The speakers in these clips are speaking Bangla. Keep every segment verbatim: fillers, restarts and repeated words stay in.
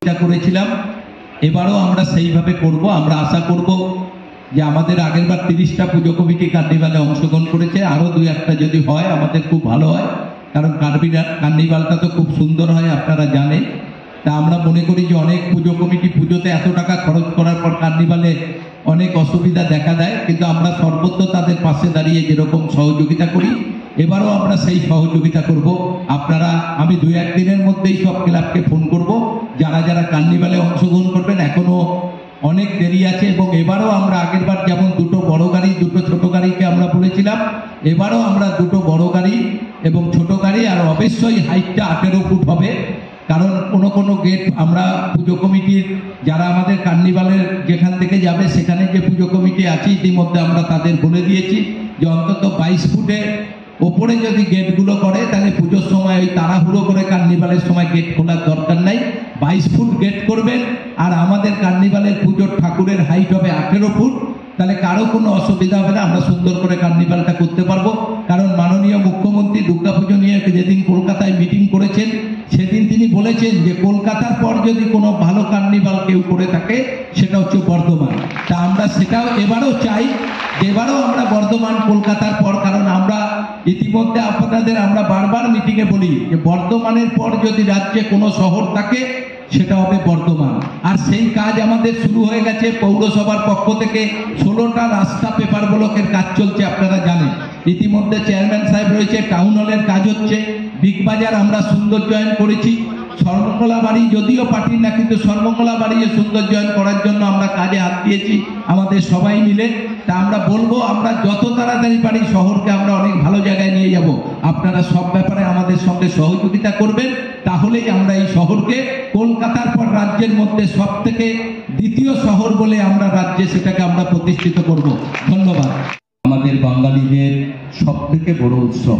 করেছিলাম, এবারও আমরা সেইভাবে করব। আমরা আশা করব যে আমাদের আগেরবার তিরিশটা পুজো কমিটি কার্নিভালে অংশগ্রহণ করেছে, আরও দুই একটা যদি হয় আমাদের খুব ভালো হয়, কারণ কার্নিভালটা তো খুব সুন্দর হয় আপনারা জানেন। তা আমরা মনে করি যে অনেক পুজো কমিটি পুজোতে এত টাকা খরচ করার পর কার্নিভালে অনেক অসুবিধা দেখা দেয়, কিন্তু আমরা সর্বত্র তাদের পাশে দাঁড়িয়ে যেরকম সহযোগিতা করি এবারও আমরা সেই সহযোগিতা করব। আপনারা, আমি দুই একদিনের মধ্যেই সব ক্লাবকে ফোন করব যারা যারা কার্নিভালে অংশগ্রহণ করবেন। এখনো অনেক দেরি আছে এবং এবারও আমরা আগেরবার যেমন দুটো বড় গাড়ি দুটো ছোট গাড়িকে আমরা বলেছিলাম, এবারও আমরা দুটো বড় গাড়ি এবং ছোট গাড়ি, আর অবশ্যই হাইটটা আঠেরো ফুট হবে। কারণ কোনো কোনো গেট আমরা পুজো কমিটির যারা আমাদের কার্নিভালের যেখান থেকে যাবে সেখানে যে পুজো কমিটি আছে ইতিমধ্যে আমরা তাদের বলে দিয়েছি যে অন্তত বাইশ ফুটে ওপরে যদি গেটগুলো করে তাহলে পুজোর সময় ওই তাড়াহুড়ো করে কার্নিভালের সময় গেট খোলার দরকার নাই। বাইশ ফুট গেট করবেন, আর আমাদের কার্নিভালের পুজোর ঠাকুরের হাইট হবে আঠেরো ফুট। তাহলে কারো কোনো অসুবিধা হবে না, আমরা সুন্দর করে কার্নিভালটা করতে পারবো। কারণ মাননীয় মুখ্যমন্ত্রী দুর্গাপুজো নিয়ে যেদিন কলকাতায় মিটিং করেছেন সেদিন তিনি বলেছেন যে কলকাতার পর যদি কোনো ভালো কার্নিভাল কেউ করে থাকে সেটা হচ্ছে বর্ধমান। তা আমরা সেটাও এবারও চাই, এবারও আমরা বর্ধমান কলকাতার পর, কারণ আমরা ইতিমধ্যে আপনাদের আমরা বারবার মিটিংয়ে বলি যে বর্ধমানের পর যদি রাজ্যে কোনো শহর থাকে সেটা হবে বর্ধমান। আর সেই কাজ আমাদের শুরু হয়ে গেছে। পৌরসভার পক্ষ থেকে ষোলোটা রাস্তা পেপার ব্লকের কাজ চলছে আপনারা জানেন। ইতিমধ্যে চেয়ারম্যান সাহেব রয়েছে, টাউন হলের কাজ হচ্ছে, বিগ বাজার আমরা সৌন্দর্যায়ন করেছি, সর্বমঙ্গলা বাড়ি যদিও পার্টির না কিন্তু সর্বমঙ্গলা বাড়ি সৌন্দর্যায়ন করার জন্য আমরা কাজে হাত দিয়েছি আমাদের সবাই মিলে। তা আমরা বলবো আমরা যত তাড়াতাড়ি পারি শহরকে আমরা অনেক ভালো জায়গায় নিয়ে যাব। আপনারা সব ব্যাপারে আমাদের সঙ্গে সহযোগিতা করবেন, তাহলেই আমরা এই শহরকে কলকাতার পর রাজ্যের মধ্যে সব থেকে দ্বিতীয় শহর বলে আমরা রাজ্যে সেটাকে আমরা প্রতিষ্ঠিত করব। ধন্যবাদ। আমাদের বাঙালিদের সব থেকে বড় উৎসব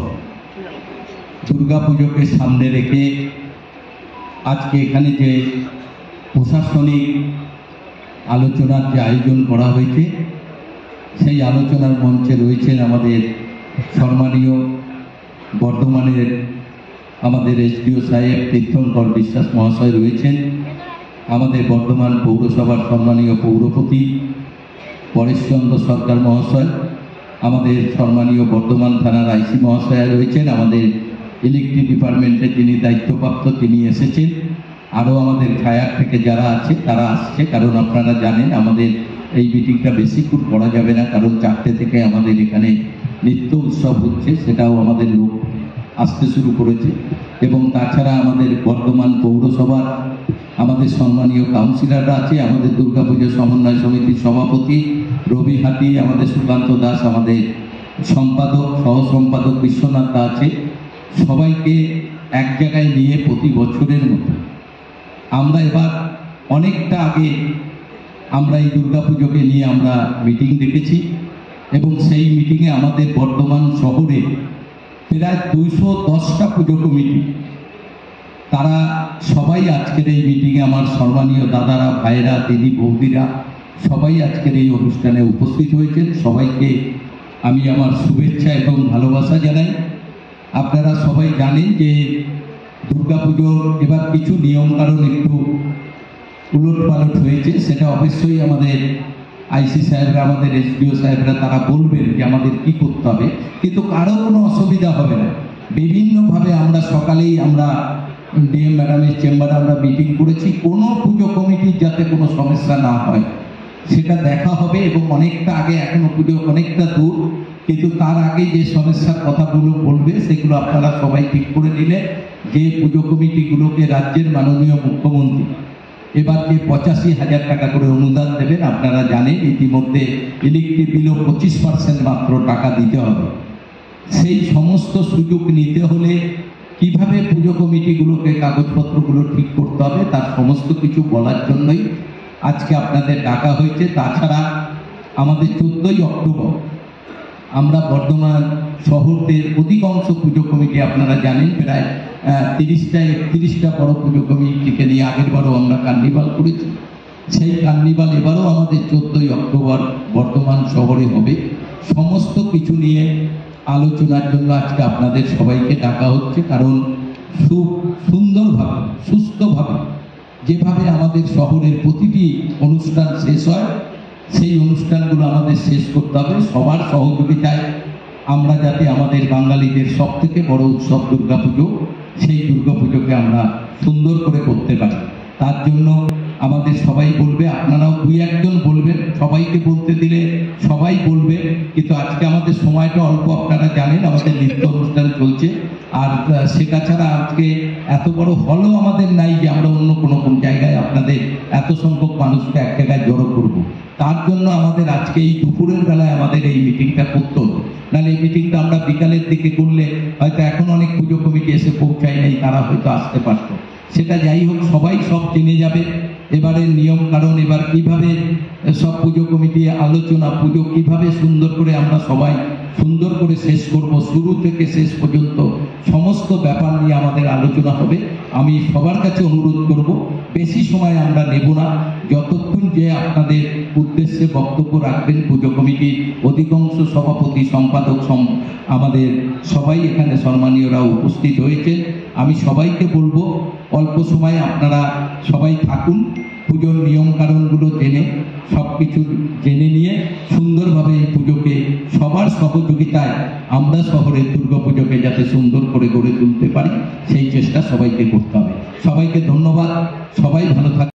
দুর্গাপুজোকে সামনে রেখে আজকে এখানে যে প্রশাসনিক আলোচনার যে আয়োজন করা হয়েছে সেই আলোচনার মঞ্চে রয়েছেন আমাদের সম্মানীয় বর্ধমানের আমাদের এসডিও সাহেব তীর্থঙ্কর বিশ্বাস মহাশয় রয়েছেন, আমাদের বর্ধমান পৌরসভার সম্মানীয় পৌরপতি পরেশচন্দ্র সরকার মহাশয়, আমাদের সম্মানীয় বর্ধমান থানার আইসি মহাশয়া রয়েছেন, আমাদের ইলেকট্রিক ডিপার্টমেন্টে যিনি দায়িত্বপ্রাপ্ত তিনি এসেছেন, আরও আমাদের ফায়ার থেকে যারা আছে তারা আসছে। কারণ আপনারা জানেন আমাদের এই মিটিংটা বেশিক্ষণ করা যাবে না, কারণ চারটে থেকে আমাদের এখানে নৃত্য উৎসব হচ্ছে, সেটাও আমাদের লোক আসতে শুরু করেছে। এবং তাছাড়া আমাদের বর্ধমান পৌরসভার আমাদের সম্মানীয় কাউন্সিলররা আছে, আমাদের দুর্গাপুজো সমন্বয় সমিতির সভাপতি রবি হাটি, আমাদের সুকান্ত দাস, আমাদের সম্পাদক সহ সম্পাদক বিশ্বনাথ দা আছে। সবাইকে এক জায়গায় নিয়ে প্রতি বছরের মতো আমরা এবার অনেকটা আগে আমরা এই দুর্গাপুজোকে নিয়ে আমরা মিটিং ডেকেছি এবং সেই মিটিংয়ে আমাদের বর্ধমান শহরে প্রায় দুইশো দশটা পুজো কমিটি তারা সবাই আজকের এই মিটিংয়ে, আমার সম্মানীয় দাদারা, ভাইরা, দিদি, বৌদিরা সবাই আজকের এই অনুষ্ঠানে উপস্থিত হয়েছেন। সবাইকে আমি আমার শুভেচ্ছা এবং ভালোবাসা জানাই। আপনারা সবাই জানেন যে দুর্গাপুজোর এবার কিছু নিয়মকানুন একটু উলট পালট হয়েছে, সেটা অবশ্যই আমাদের আইসি সাহেবরা, আমাদের এসডিও সাহেবরা তারা বলবেন যে আমাদের কি করতে হবে, কিন্তু কারো কোনো অসুবিধা হবে না। বিভিন্নভাবে আমরা সকালেই আমরা ডিএম ম্যাডামের চেম্বারে আমরা মিটিং করেছি, কোনো পুজো কমিটির যাতে কোনো সমস্যা না হয় সেটা দেখা হবে। এবং অনেকটা আগে, এখনো পুজো অনেকটা দূর, কিন্তু তার আগে যে সমস্যার কথাগুলো বলবে সেগুলো আপনারা সবাই ঠিক করে নিলে যে পুজো কমিটিগুলোকে রাজ্যের মাননীয় মুখ্যমন্ত্রী এবার যে পঁচাশি হাজার টাকা করে অনুদান দেবেন, আপনারা জানেন ইতিমধ্যে ইলেকট্রিক বিলও পঁচিশ পার্সেন্ট মাত্র টাকা দিতে হবে। সেই সমস্ত সুযোগ নিতে হলে কিভাবে পুজো কমিটিগুলোকে কাগজপত্রগুলো ঠিক করতে হবে তার সমস্ত কিছু বলার জন্যই আজকে আপনাদের ডাকা হয়েছে। তাছাড়া আমাদের চোদ্দোই অক্টোবর আমরা বর্ধমান শহরের অধিকাংশ পুজো কমিটি আপনারা জানেন প্রায় তিরিশটা একত্রিশটা বড় পুজো কমিটিকে নিয়ে আগেরবারও আমরা কার্নিভাল করেছি। সেই কার্নিভাল এবারও আমাদের চোদ্দোই অক্টোবর বর্ধমান শহরে হবে। সমস্ত কিছু নিয়ে আলোচনার জন্য আজকে আপনাদের সবাইকে ডাকা হচ্ছে, কারণ খুব সুন্দরভাবে সুস্থভাবে যেভাবে আমাদের শহরের প্রতিটি অনুষ্ঠান শেষ হয় সেই অনুষ্ঠানগুলো আমাদের শেষ করতে হবে সবার সহযোগিতায়। আমরা যাতে আমাদের বাঙালিদের সব থেকে বড় উৎসব দুর্গাপুজো, সেই দুর্গাপুজোকে আমরা সুন্দর করে করতে পারি। তার জন্য আমাদের সবাই বলবে, আপনারাও দুই একজন বলবেন, সবাইকে বলতে দিলে সবাই বলবে, কিন্তু আজকে আমাদের সময়টা অল্প, আপনারা জানেন আমাদের নৃত্য অনুষ্ঠান চলছে। আর সেটা ছাড়া আজকে এত বড় হলও আমাদের নাই যে আমরা অন্য কোনো কোন জায়গায় আপনাদের এত সংখ্যক মানুষকে এক জায়গায় জড়ো করবো। তার জন্য আমাদের আজকে এই দুপুরের বেলায় আমাদের এই মিটিংটা করতে হতো, নাহলে এই মিটিংটা আমরা বিকালের দিকে করলে হয়তো এখন অনেক পুজো কমিটি এসে পৌঁছায় নেই, তারা হয়তো আসতে পারত। সেটা যাই হোক, সবাই সব জেনে যাবে এবারের নিয়ম কারণ, এবার কিভাবে সব পুজো কমিটি আলোচনা, পুজো কিভাবে সুন্দর করে আমরা সবাই সুন্দর করে শেষ করব, শুরু থেকে শেষ পর্যন্ত সমস্ত ব্যাপার নিয়ে আমাদের আলোচনা হবে। আমি সবার কাছে অনুরোধ করব, বেশি সময় আমরা নেব না, যতক্ষণ যে আপনাদের উদ্দেশ্যে বক্তব্য রাখবেন পুজো কমিটির অধিকাংশ সভাপতি সম্পাদক আমাদের সবাই এখানে সম্মানীয়রা উপস্থিত হয়েছে। আমি সবাইকে বলবো অল্প সময় আপনারা সবাই থাকুন, পুজোর নিয়ম কারণগুলো জেনে সব কিছু জেনে নিয়ে সুন্দরভাবে এই পুজোকে সবার সহযোগিতায় আমরা শহরের দুর্গাপুজোকে যাতে সুন্দর করে গড়ে তুলতে পারি সেই চেষ্টা সবাইকে করতে হবে। সবাইকে ধন্যবাদ, সবাই ভালো থাকুন।